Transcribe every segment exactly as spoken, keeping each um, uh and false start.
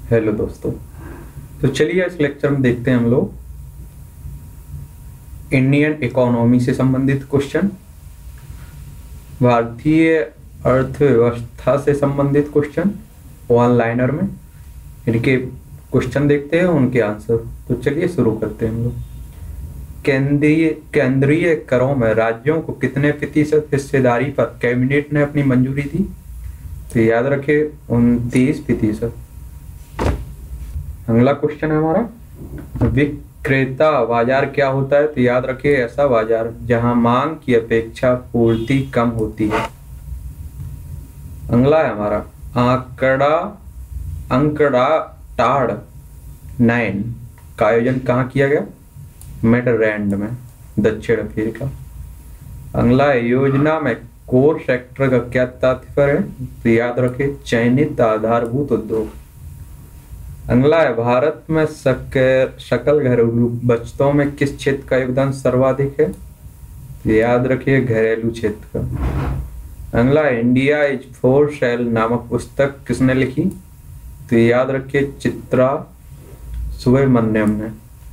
Hello दोस्तों। तो चलिए इस लेक्चर में देखते हैं हम लोग इंडियन इकोनॉमी से संबंधित क्वेश्चन, भारतीय अर्थव्यवस्था से संबंधित क्वेश्चन वन लाइनर में। इनके क्वेश्चन देखते हैं, उनके आंसर। तो चलिए शुरू करते हैं हम लोग। केंद्रीय केंद्रीय करों में राज्यों को कितने प्रतिशत हिस्सेदारी पर कैबिनेट ने अपनी मंजूरी दी? तो याद रखिए उनतीस प्रतिशत। अगला क्वेश्चन है हमारा, विक्रेता बाजार क्या होता है? तो याद रखिए ऐसा बाजार जहां मांग की अपेक्षा पूर्ति कम होती है। अगला है हमारा आंकड़ा अंकड़ा टाड़ नाइन का आयोजन कहाँ किया गया? मेडरलैंड में, दक्षिण अफ्रीका। अगला है योजना में कोर सेक्टर का क्या तात्पर्य है? तो याद रखिए चयनित आधारभूत उद्योग। अगला है भारत में सकल घरेलू बचतों में किस क्षेत्र का योगदान सर्वाधिक है? तो याद रखिए घरेलू क्षेत्र का। अगला है इंडिया इज फॉर सेल नामक पुस्तक किसने लिखी? तो याद रखिए चित्रा सुब्रमण्यम ने।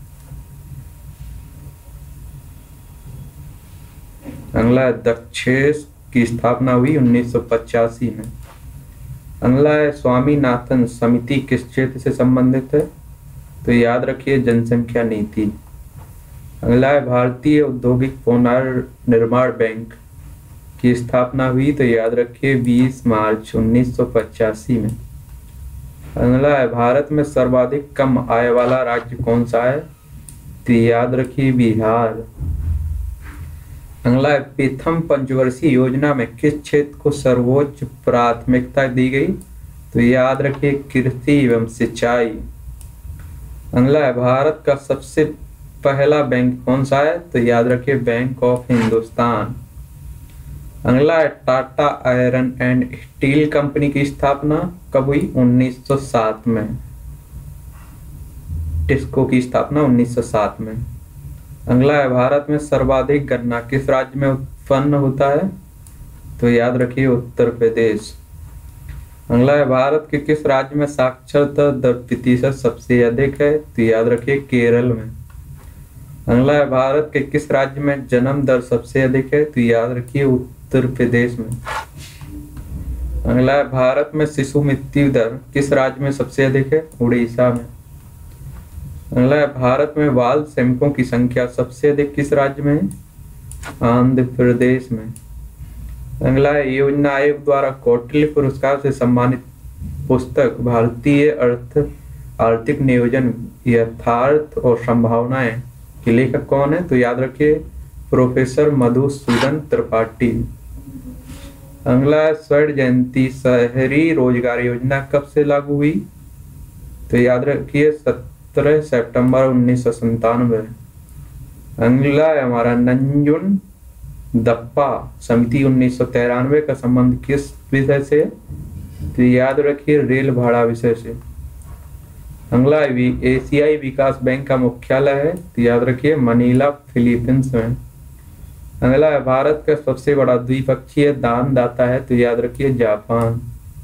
अगला है दक्षेस की स्थापना हुई उन्नीस सौ पचासी में। अगला है स्वामीनाथन समिति किस क्षेत्र से संबंधित है? तो याद रखिए जनसंख्या नीति। अगला है भारतीय औद्योगिक पुनर्निर्माण बैंक की स्थापना हुई? तो याद रखिए बीस मार्च उन्नीस सौ पचासी में। अगला है भारत में सर्वाधिक कम आय वाला राज्य कौन सा है? तो याद रखिए बिहार। अगला है प्रथम पंचवर्षीय योजना में किस क्षेत्र को सर्वोच्च प्राथमिकता दी गई? तो याद रखिए कृषि एवं सिंचाई। अगला है भारत का सबसे पहला बैंक कौन सा है? तो याद रखिए बैंक ऑफ हिंदुस्तान। अगला है Tata iron and steel company की स्थापना कब हुई? उन्नीस सौ सात में। टिस्को की स्थापना उन्नीस सौ सात में। अगला है भारत में सर्वाधिक गन्ना किस राज्य में उत्पन्न होता है? तो याद रखिए उत्तर प्रदेश। अगला है भारत के किस राज्य में साक्षरता दर प्रतिशत सबसे अधिक है? तो याद रखिए केरल में। अगला है भारत के किस राज्य में जन्म दर सबसे अधिक है? तो याद रखिए उत्तर प्रदेश में। अगला है भारत में शिशु मृत्यु दर किस राज्य में सबसे अधिक है? उड़ीसा में। अगला है भारत में बाल श्रमिकों की संख्या सबसे अधिक किस राज्य में है? आंध्र प्रदेश में। अगला है योजना आयोग द्वारा कौटिल्य पुरस्कार से सम्मानित पुस्तक भारतीय अर्थ आर्थिक नियोजन यथार्थ और संभावनाएं के लेखक कौन है? तो याद रखिए प्रोफेसर मधुसूदन त्रिपाठी। अगला है स्वर्ण जयंती शहरी रोजगार योजना कब से लागू हुई? तो याद रखिए सत्रह सितंबर उन्नीस सौ संतानवे। अगला है हमारा नंजुन दप्पा समिति उन्नीस सौ तिरानवे का संबंध किस विषय से? तो याद रखिए रेल भाड़ा विषय से। अगला एशियाई विकास बैंक का मुख्यालय है? तो याद रखिए मनीला फिलीपींस में। अगला है भारत का सबसे बड़ा द्विपक्षीय दानदाता है? तो याद रखिए जापान।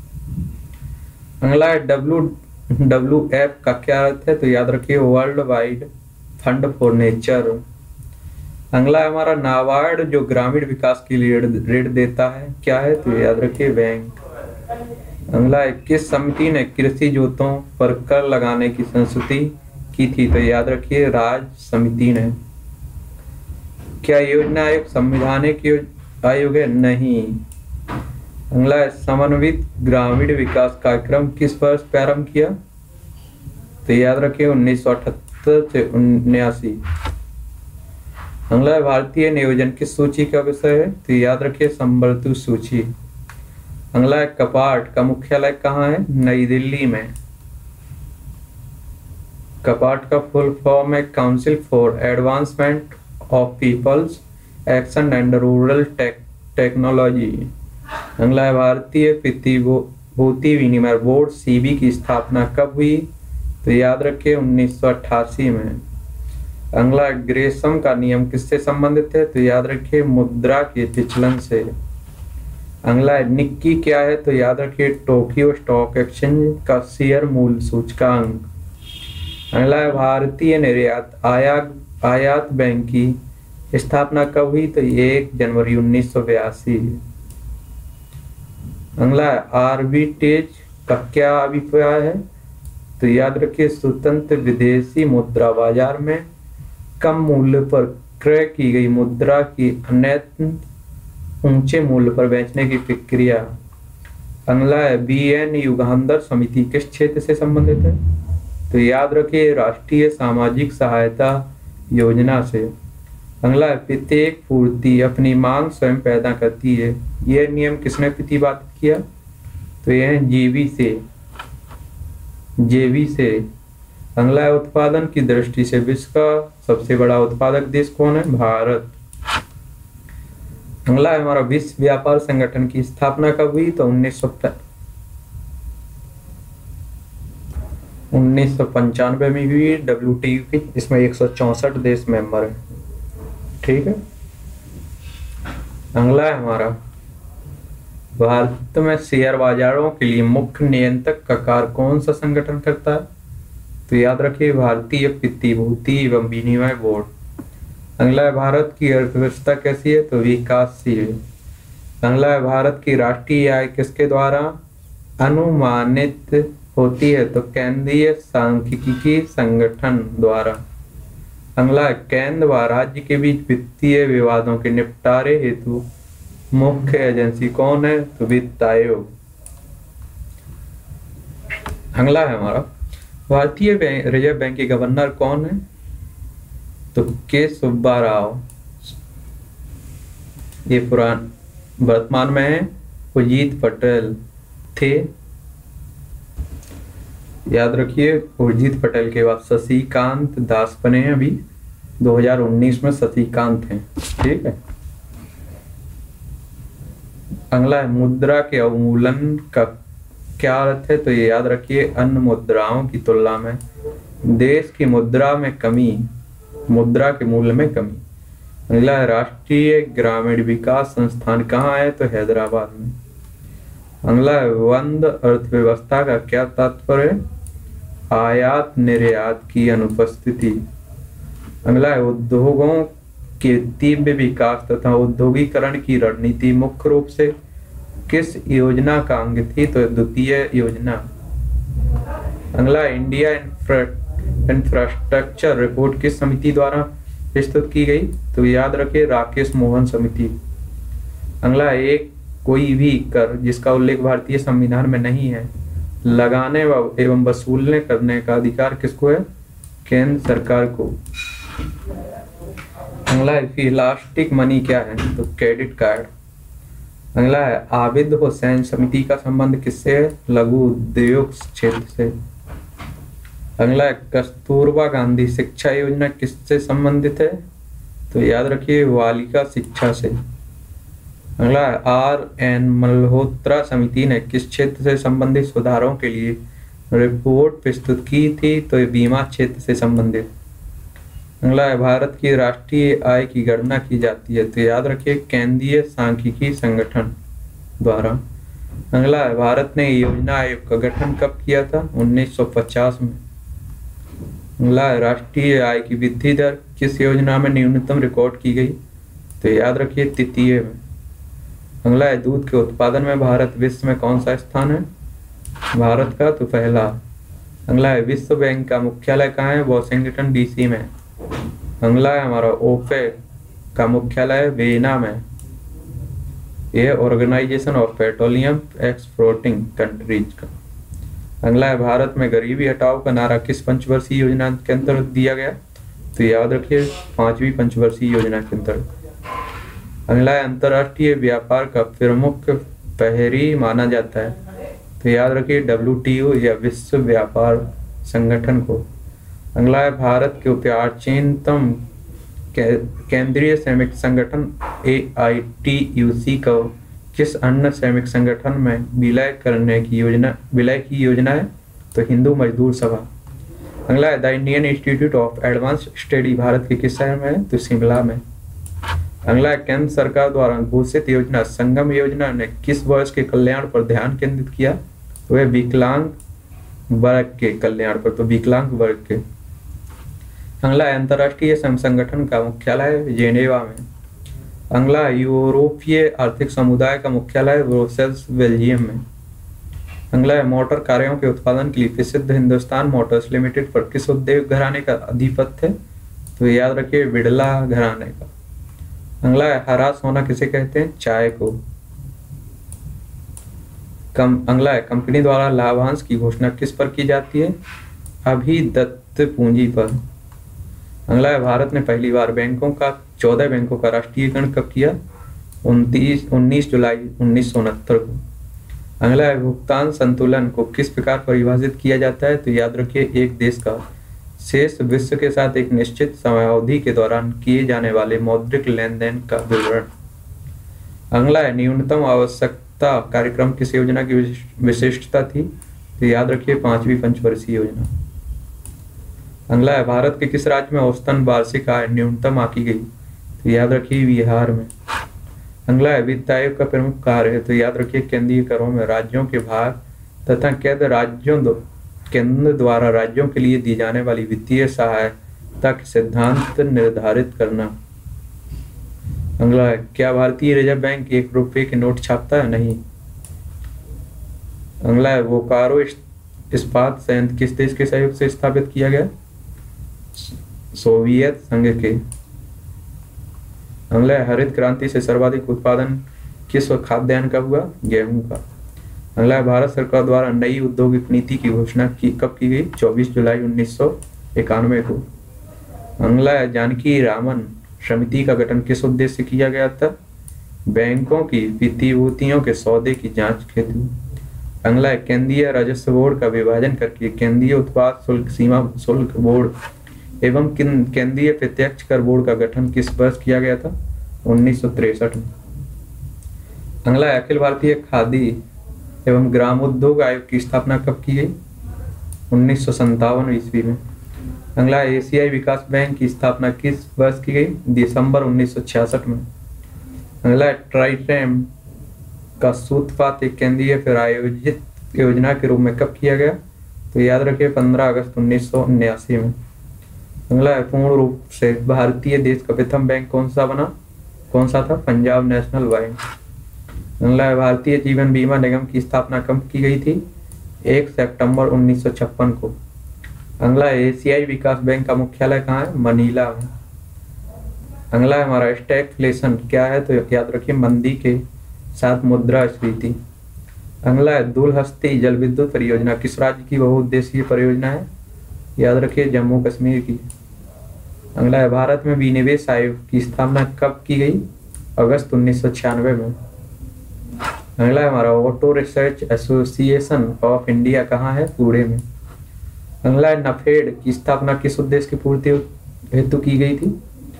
अगला है डब्ल्यू डब्ल्यू एफ का क्या अर्थ है? तो याद रखिए world wide fund for nature. अगला है हमारा नाबार्ड जो ग्रामीण विकास के लिए ऋण देता है क्या है? तो याद रखिए बैंक। अगला है किस समिति ने कृषि जोतों पर कर लगाने की संस्तुति की थी? तो याद रखिए राज्य समिति ने। क्या योजना आयोग संवैधानिक आयोग है? नहीं। अगला है समन्वित ग्रामीण विकास कार्यक्रम किस वर्ष प्रारंभ किया? तो याद रखिए उन्नीस सौ अठहत्तर से उन्यासी। अगला है भारतीय नियोजन किस सूची का विषय है? तो याद रखिए संवर्तु सूची। अगला है कपाट का मुख्यालय कहाँ है? नई दिल्ली में। कपाट का फुल फॉर्म है council for advancement of people's action and rural technology. अगला है भारतीय प्रतिभूति विनिमय बोर्ड सीबी की स्थापना कब हुई? तो याद रखिए उन्नीस सौ अट्ठासी में। अगला ग्रेसम का नियम किससे संबंधित है? तो याद रखिए मुद्रा के विचलन से। अगला है निक्की क्या है, तो याद रखिए टोक्यो स्टॉक एक्सचेंज का शेयर मूल्य सूचकांक। अगला है भारतीय निर्यात आयात आयात बैंक की स्थापना कब हुई, तो ये एक जनवरी उन्नीस सौ बयासी। अगला है आर्बिट्रेज का क्या अभिप्राय है, तो याद रखिए स्वतंत्र विदेशी मुद्रा बाजार में कम मूल्य पर क्रय की गई मुद्रा की अन्यथा ऊंचे मूल्य पर बेचने की प्रक्रिया। अगला है बी एन युगांधर समिति किस क्षेत्र से संबंधित है, तो याद रखिए राष्ट्रीय सामाजिक सहायता योजना से। अगला है प्रत्येक पूर्ति अपनी मांग स्वयं पैदा करती है, यह नियम किसने प्रतिपादित किया, तो यह है जेबी से जेबी से। अगला है उत्पादन की दृष्टि से विश्व का सबसे बड़ा उत्पादक देश कौन है, भारत। अगला है हमारा विश्व व्यापार संगठन की स्थापना कब हुई, तो उन्नीस सौ उन्नीस सौ पंचानवे में हुई डब्ल्यू टी ओ की। इसमें एक सौ चौसठ देश मेंबर है, ठीक है। अगला है हमारा भारत में शेयर बाजारों के लिए मुख्य नियंत्रक का कार्य कौन सा संगठन करता है, तो याद रखिए भारतीय प्रतिभूति एवं विनिमय बोर्ड। अगला है भारत की अर्थव्यवस्था कैसी है, तो विकासशील है। अगला है भारत की राष्ट्रीय आय किसके द्वारा अनुमानित होती है, तो केंद्रीय सांख्यिकी संगठन द्वारा। अगला है केंद्र व राज्य के बीच वित्तीय विवादों के निपटारे हेतु मुख्य एजेंसी कौन है, तो वित्त आयोग। अगला है हमारा भारतीय रिजर्व बैंक के गवर्नर कौन है, तो के सुब्बा राव। ये पुरान वर्तमान में है उर्जित पटेल थे, याद रखिए उर्जित पटेल के बाद शशिकांत दास बने हैं, अभी दो हज़ार उन्नीस में शशिकांत हैं, ठीक है। अगला है मुद्रा के अवमूल्यन का क्या अर्थ है, तो ये याद रखिए अन्य मुद्राओं की तुलना में देश की मुद्रा में कमी, मुद्रा के मूल्य में कमी। अगला है राष्ट्रीय ग्रामीण विकास संस्थान कहाँ है, तो हैदराबाद में। अगला है बंद अर्थव्यवस्था का क्या तात्पर्य है, आयात निर्यात की अनुपस्थिति। अगला है उद्योगों के तीव्र विकास तथा औद्योगिकरण की रणनीति मुख्य रूप से किस योजना का अंग थी, तो द्वितीय योजना। अगला इंडिया इंफ्रास्ट्रक्चर रिपोर्ट किस समिति द्वारा प्रस्तुत की गई, तो याद रखिए राकेश मोहन समिति। अगला एक कोई भी कर जिसका उल्लेख भारतीय संविधान में नहीं है लगाने एवं वसूलने करने का अधिकार किसको है, केंद्र सरकार को। अगला है इलास्टिक मनी क्या है, तो क्रेडिट कार्ड। अगला है आबिद हुसैन समिति का संबंध किससे है, लघु उद्योग क्षेत्र से। अगला है कस्तूरबा गांधी शिक्षा योजना किससे संबंधित है, तो याद रखिए बालिका शिक्षा से। अगला है आर एन मल्होत्रा समिति ने किस क्षेत्र से संबंधित सुधारों के लिए रिपोर्ट प्रस्तुत की थी, तो बीमा क्षेत्र से संबंधित। अगला है भारत की राष्ट्रीय आय की गणना की जाती है, तो याद रखिए केंद्रीय सांख्यिकी संगठन द्वारा। अगला है भारत ने योजना आयोग का गठन कब किया था, उन्नीस सौ पचास में। अगला है राष्ट्रीय आय की वृद्धि दर किस योजना में न्यूनतम रिकॉर्ड की गई, तो याद रखिए तृतीय में। अगला है दूध के उत्पादन में भारत विश्व में कौन सा स्थान है, भारत का तो पहला। अगला है विश्व बैंक का मुख्यालय कहाँ है, वॉशिंगटन डीसी में। अगला है हमारा ओपेक का मुख्यालय वियना में, यह organisation of petroleum exporting countries का। अगला है भारत में गरीबी हटाओ का नारा किस पंचवर्षीय योजना के अंतर्गत दिया गया, तो याद रखिए पांचवी पंचवर्षीय योजना के अंतर्गत। अगला है अंतर्राष्ट्रीय व्यापार का प्रमुख प्रहरी माना जाता है, तो याद रखिए डब्ल्यू टी ओ या विश्व व्यापार संगठन को। अगला है भारत के प्राचीनतम केंद्रीय श्रमिक संगठन ए आई टी यू सी को किस अन्य श्रमिक संगठन में विलय करने की योजना विलय की योजना है, तो हिंदू मजदूर सभा। अगला है the Indian institute of advance study Bharat के किस शहर में है, तो शिमला में। अगला है, केंद्र सरकार द्वारा घोषित योजना संगम योजना ने किस वर्ष के कल्याण पर ध्यान केंद्रित किया? तो वह विकलांग वर्ग के कल्याण पर, तो विकलांग वर्ग के। अगला है, अंतर्राष्ट्रीय श्रम संगठन का मुख्यालय जेनेवा में। अगला, यूरोपीय आर्थिक समुदाय का मुख्यालय ब्रुसेल्स बेल्जियम में। अगला है, मोटर कारों के उत्पादन के लिए प्रसिद्ध हिंदुस्तान मोटर्स लिमिटेड पर किस उद्योग घराने का अधिपत्य है? तो याद रखिए, बिड़ला घराने का। अगला है, हरा सोना किसे कहते हैं? चाय को। कम अगला है, कंपनी द्वारा लाभांश की घोषणा किस पर की जाती है? अभिदत्त पूंजी पर। अगला है, भारत ने पहली बार बैंकों का चौदह बैंकों का राष्ट्रीयकरण कब किया? उनतीस उन्नीस जुलाई उन्नीस सौ उनहत्तर को। अगला है, भुगतान संतुलन को किस प्रकार परिभाषित किया जाता है? तो याद रखिए, एक देश का शेष विश्व के साथ एक निश्चित समयावधि के दौरान किए जाने वाले मौद्रिक लेन देन का विवरण। अगला है, न्यूनतम आवश्यकता कार्यक्रम किस योजना की विशिष्टता थी? तो याद रखिए, पांचवी पंचवर्षीय योजना। अगला है, भारत के किस राज्य में औसतन वार्षिक आय न्यूनतम आकी गई? तो याद रखिए, बिहार में। अगला है, वित्त आयोग का प्रमुख कार्य है? तो याद रखिए, केंद्रीय करों में राज्यों के भाग तथा केंद्र राज्यों केंद्र द्वारा राज्यों के लिए दी जाने वाली वित्तीय सहायता के सिद्धांत निर्धारित करना। अगला है, क्या भारतीय रिजर्व बैंक एक रुपए के नोट छापता है? नहीं। अगला है, बोकारो इस्पात संयंत्र किस देश के सहयोग से स्थापित किया गया? सोवियत संघ के। अगला है, हरित क्रांति से सर्वाधिक उत्पादन किस खाद्यान्न का हुआ? गेहूं का। अगला है, भारत सरकार द्वारा नई औद्योगिक नीति की घोषणा की कब की गई? चौबीस जुलाई उन्नीस सौ इक्यानवे को। अगला है, जानकी रामन समिति का गठन किस उद्देश्य से किया गया था? बैंकों की प्रतिभूतियों के सौदे की जांच हेतु। अगला है, केंद्रीय राजस्व बोर्ड का विभाजन करके केंद्रीय उत्पाद शुल्क सीमा शुल्क बोर्ड एवं केंद्रीय प्रत्यक्ष कर बोर्ड का गठन किस वर्ष किया गया था? उन्नीस सौ तिरसठ में। अगला है, अखिल भारतीय खादी एवं ग्रामोद्योग आयोग की स्थापना कब की गई? उन्नीस सौ संतावन ईस्वी में। अगला है, एशियाई विकास बैंक की स्थापना किस वर्ष की गई? दिसंबर उन्नीस सौ छियासठ में। अगला है, ट्राइटेम का सूत्रपात एक केंद्रीय प्रायोजित योजना के रूप में कब किया गया? तो याद रखिए, पंद्रह अगस्त उन्नीस सौ उन्यासी में। अगला है, पूर्ण रूप से भारतीय देश का प्रथम बैंक कौन सा बना कौन सा था? Punjab national bank. अगला है, भारतीय जीवन बीमा निगम की स्थापना कब की गई थी? एक सितंबर उन्नीस सौ छप्पन को। अगला है, एशियाई विकास बैंक का मुख्यालय कहाँ है? मनीला में। अगला है हमारा, स्टैगफ्लेशन क्या है? तो याद रखिए, मंदी के साथ मुद्रास्फीति। अगला है, दूरहस्ती जल विद्युत परियोजना किस राज्य की बहुउद्देशीय परियोजना है? याद रखिए, जम्मू कश्मीर की। अगला है, भारत में विनिवेश आयोग की स्थापना कब की गई? अगस्त उन्नीस सौ छियानवे में। अगला है हमारा, auto research association of India कहाँ है? पुणे में। अगला है, नफेड की स्थापना किस उद्देश्य की पूर्ति हेतु की गई थी?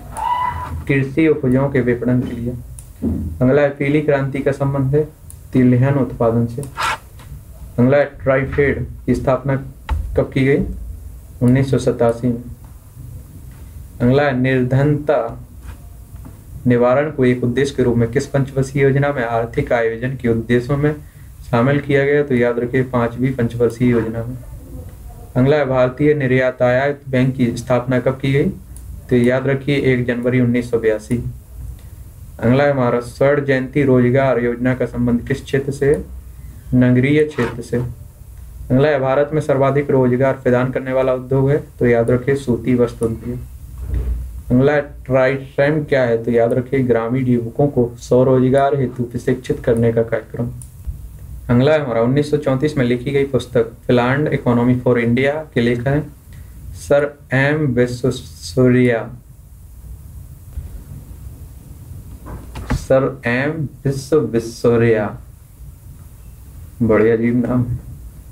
कृषि उपजों के विपणन के लिए। अगला है, पीली क्रांति का संबंध है तिलहन उत्पादन से। अगला है, ट्राइफेड की स्थापना कब की गई? उन्नीस सौ सतासी में। अगला है, निर्धनता निवारण को एक उद्देश्य के रूप में किस पंचवर्षीय योजना में आर्थिक आयोजन के उद्देश्यों में शामिल किया गया? तो याद रखिए, पांचवी पंचवर्षीय योजना में। अगला है, भारतीय निर्यात आयात बैंक की स्थापना कब की गई? तो याद रखिए, एक जनवरी उन्नीस सौ बयासी। अगला है हमारा, स्वर्ण जयंती रोजगार योजना का संबंध किस क्षेत्र से? नगरीय क्षेत्र से। अगला है, भारत में सर्वाधिक रोजगार प्रदान करने वाला उद्योग है? तो याद रखिए, सूती वस्त्र उद्योग। अगला है, ट्राइटेम क्या है? तो याद रखिए, ग्रामीण युवकों को स्वरोजगार हेतु प्रशिक्षित करने का कार्यक्रम। अगला है हमारा, उन्नीस सौ चौंतीस में लिखी गई पुस्तक प्लान्ड इकोनॉमी फॉर इंडिया के लेखक हैं sir M Visvesvaraya. Sir M Visvesvaraya, बड़े अजीब नाम है।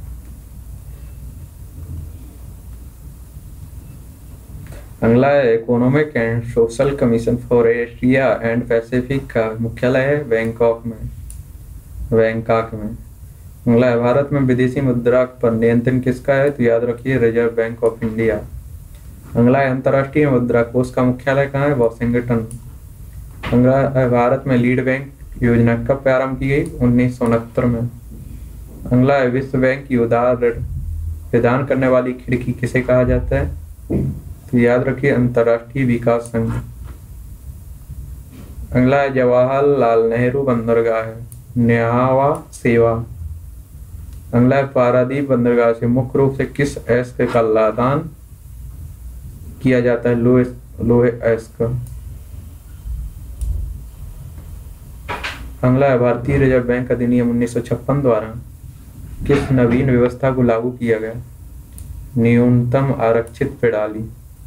अगला है, economic and social commission for Asia and Pacific का मुख्यालय है बैंकॉक में बैंकॉक में। अगला है, भारत में विदेशी मुद्रा पर नियंत्रण किसका है? तो याद रखिए, रिजर्व बैंक ऑफ इंडिया। अगला है, अंतर्राष्ट्रीय मुद्रा कोष का मुख्यालय कहाँ है? वॉशिंगटन। अगला, भारत में लीड बैंक योजना कब प्रारंभ की गई? उन्नीस सौ उनहत्तर में। अगला, विश्व बैंक की उदार ऋण प्रदान करने वाली खिड़की किसे कहा जाता है? तो याद रखिए अंतर्राष्ट्रीय विकास संघ। अगला, जवाहरलाल नेहरू बंदरगाह है न्यावा सेवा। अगला, पारादीप बंदरगाह से मुख्य रूप से किस अयस्क का लादान किया जाता है? लोहे लोहे अयस्क का। अगला, भारतीय रिजर्व बैंक अधिनियम उन्नीस सौ छप्पन द्वारा किस नवीन व्यवस्था को लागू किया गया? न्यूनतम आरक्षित प्रणाली।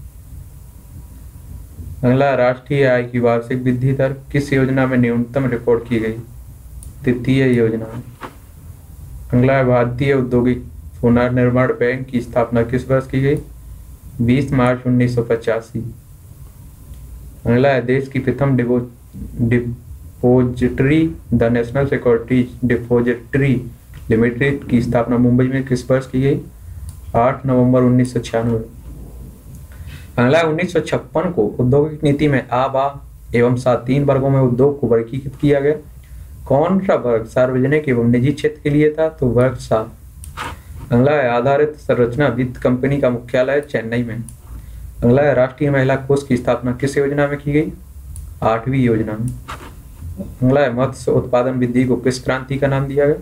अगला, राष्ट्रीय आय की वार्षिक वृद्धि दर किस योजना में न्यूनतम रिकॉर्ड की गई? तृतीय योजना। अगला, भारतीय औद्योगिक पुनर्निर्माण बैंक की स्थापना किस वर्ष की गई? बीस मार्च उन्नीस सौ पचासी। अगला, देश की प्रथम डिपो depository the national securities depository limited की स्थापना मुंबई में किस वर्ष की गई? आठ नवंबर उन्नीस सौ छियानवे। अगला, उन्नीस सौ छप्पन को औद्योगिक नीति में आ, बा एवं सा तीन वर्गों में उद्योग को वर्गीकृत किया गया। कौन सा वर्ग सार्वजनिक एवं निजी क्षेत्र के लिए था? तो वर्ग सा। अगला, आधारित संरचना वित्त कंपनी का मुख्यालय चेन्नई में। अगला, राष्ट्रीय महिला कोष की स्थापना किस योजना में की गई? आठवीं योजना में। अगला, मत्स्य उत्पादन वृद्धि को किस क्रांति का नाम दिया गया?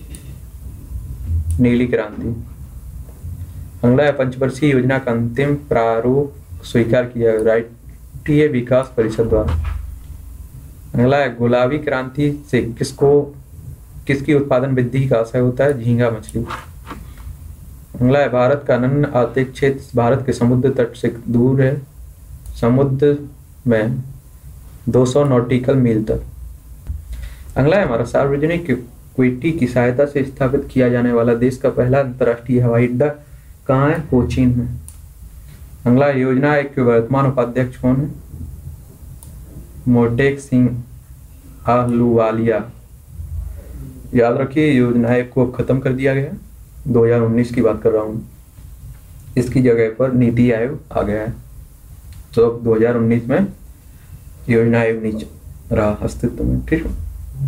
नीली क्रांति। अगला, पंचवर्षीय योजना का अंतिम प्रारूप स्वीकार किया गया राष्ट्रीय विकास परिषद द्वारा। अगला, गुलाबी क्रांति से किसको किसकी उत्पादन वृद्धि का आशय होता है? झींगा मछली। अगला, भारत का अनन्य आर्थिक क्षेत्र भारत के समुद्र तट से दूर है समुद्र में दो सौ नॉटिकल मील तक। अगला, हमारा सार्वजनिक इक्विटी की सहायता से स्थापित किया जाने वाला देश का पहला अंतर्राष्ट्रीय हवाई अड्डा कहाँ है? कोचीन में। अगला, योजना आयोग के वर्तमान उपाध्यक्ष कौन है? मोटेक सिंह आहलूवालिया। याद रखिए योजना आयोग को खत्म कर दिया गया, दो हज़ार उन्नीस की बात कर रहा हूँ। इसकी जगह पर नीति आयोग आ गया है, तो अब दो हज़ार उन्नीस में योजना आयोग नीचे रहा अस्तित्व में। ठीक है।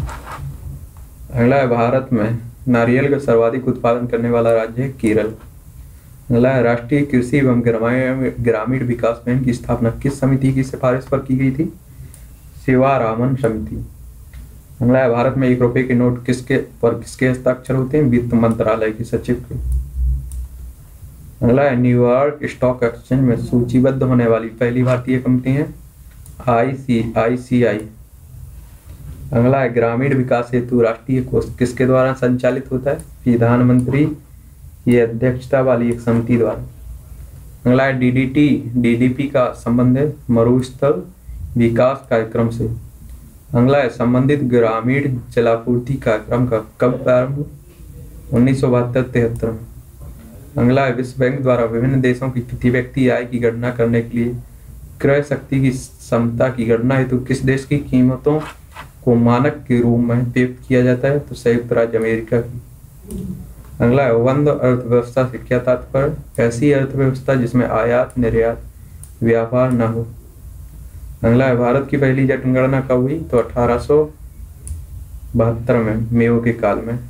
अगला, भारत में नारियल का सर्वाधिक उत्पादन करने वाला राज्य है केरल। अगला, राष्ट्रीय कृषि एवं ग्रामीण विकास बैंक की स्थापना किस समिति की सिफारिश पर की गई थी? शिवारामन समिति। अगला, भारत में एक रुपए के नोट किसके पर किसके हस्ताक्षर होते हैं? वित्त मंत्रालय के सचिव के। अगला, न्यूयॉर्क स्टॉक एक्सचेंज में सूचीबद्ध होने वाली पहली भारतीय कंपनी है आई सी आई सी आई। अगला, ग्रामीण विकास हेतु राष्ट्रीय कोष किसके द्वारा संचालित होता है? प्रधानमंत्री की अध्यक्षता वाली एक समिति द्वारा। अगला, D D T D D P का संबंध है मरुस्थल विकास कार्यक्रम से। अगला, संबंधित ग्रामीण जलापूर्ति कार्यक्रम का कब प्रारंभ? उन्नीस सौ बहत्तर तिहत्तर में। अगला, विश्व बैंक द्वारा विभिन्न देशों की प्रति व्यक्ति आय की गणना करने के लिए क्रय शक्ति की क्षमता की गणना हेतु तो किस देश की कीमतों को मानक के रूप में प्रयुक्त किया जाता है? तो संयुक्त राज्य अमेरिका की। अगला, बंद अर्थव्यवस्था से क्या तात्पर्य? ऐसी अर्थव्यवस्था जिसमें आयात निर्यात व्यापार न हो। अगला, भारत की पहली जनगणना कब हुई? तो अठारह सौ बहत्तर में मेयो के काल में।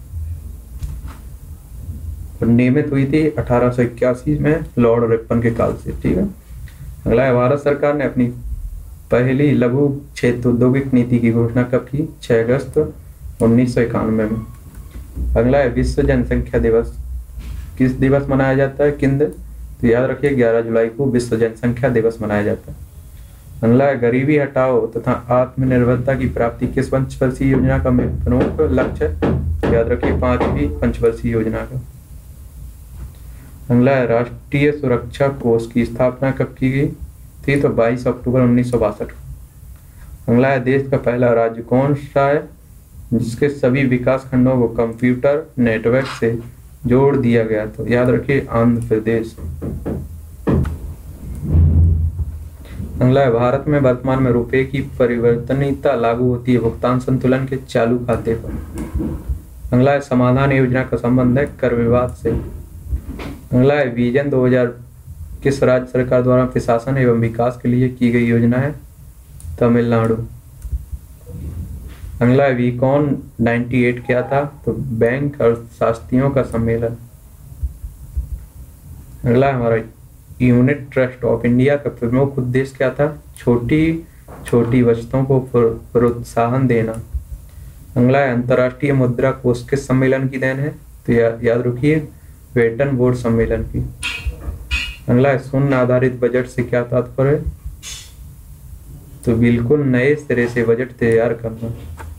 नियमित हुई थी अठारह सौ इक्यासी में लॉर्ड रिपन के काल से। ठीक है। अगला, भारत सरकार ने अपनी पहली लघु क्षेत्र औद्योगिक नीति की घोषणा कब की? छह अगस्त उन्नीस सौ इक्यानवे में। अगला, विश्व जनसंख्या दिवस किस दिवस मनाया जाता है? किन दिन? तो याद रखिए ग्यारह जुलाई को विश्व जनसंख्या दिवस मनाया जाता है। अगला, गरीबी हटाओ तथा आत्मनिर्भरता की प्राप्ति किस पंचवर्षीय योजना का प्रमुख लक्ष्य है? याद रखिए पांचवी पंचवर्षीय योजना का। अगला, राष्ट्रीय सुरक्षा कोष की स्थापना कब की गई थी? तो बाईस अक्टूबर उन्नीस सौ बासठ। अगला, देश का पहला राज्य कौन सा है जिसके सभी विकास खंडों को कंप्यूटर नेटवर्क से जोड़ दिया गया? तो याद रखिए आंध्र प्रदेश। अगला, भारत में वर्तमान में रुपए की परिवर्तनीयता लागू होती है भुगतान संतुलन के चालू खाते पर। अगला, समाधान योजना का संबंध है कर विवाद से। अगला, विजन दो हज़ार किस राज्य सरकार द्वारा प्रशासन एवं विकास के लिए की गई योजना है? तमिलनाडु। अगला वीकॉन अट्ठानवे क्या था? तो बैंक अर्थशास्त्रियों का सम्मेलन। अगला हमारा यूनिट ट्रस्ट ऑफ इंडिया का प्रमुख उद्देश्य क्या था? छोटी छोटी बचतों को प्रो- प्रोत्साहन देना। अगला है अंतर्राष्ट्रीय मुद्रा कोष किस सम्मेलन की देन है? तो या, याद रखिए वेटन बोर्ड सम्मेलन की। अगला है शून्य आधारित बजट से क्या तात्पर्य है? तो बिल्कुल नए सिरे से बजट तैयार करना।